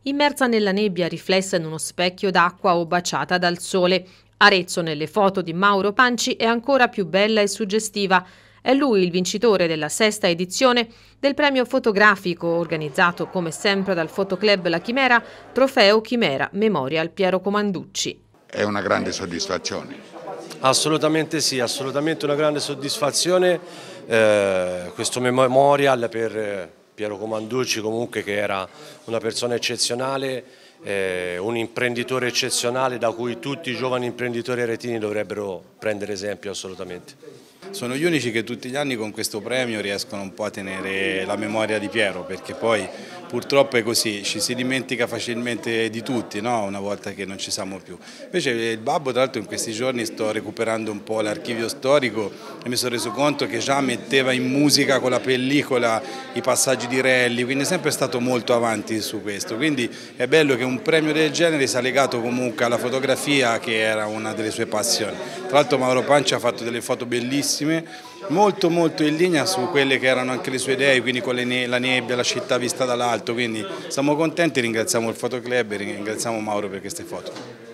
Immersa nella nebbia riflessa in uno specchio d'acqua o baciata dal sole. Arezzo nelle foto di Mauro Panci è ancora più bella e suggestiva. È lui il vincitore della sesta edizione del premio fotografico organizzato come sempre dal Fotoclub La Chimera, Trofeo Chimera Memorial Piero Comanducci. È una grande soddisfazione. Assolutamente sì, assolutamente una grande soddisfazione, questo memorial per Piero Comanducci comunque, che era una persona eccezionale, un imprenditore eccezionale da cui tutti i giovani imprenditori aretini dovrebbero prendere esempio assolutamente. Sono gli unici che tutti gli anni con questo premio riescono un po' a tenere la memoria di Piero, perché poi purtroppo è così, ci si dimentica facilmente di tutti, no? Una volta che non ci siamo più. Invece il babbo, tra l'altro, in questi giorni sto recuperando un po' l'archivio storico e mi sono reso conto che già metteva in musica con la pellicola i passaggi di rally, quindi è sempre stato molto avanti su questo. Quindi è bello che un premio del genere sia legato comunque alla fotografia, che era una delle sue passioni. Tra l'altro Mauro Panci ha fatto delle foto bellissime, molto in linea su quelle che erano anche le sue idee, quindi con la nebbia, la città vista dall'alto, quindi siamo contenti, ringraziamo il Fotoclub e ringraziamo Mauro per queste foto.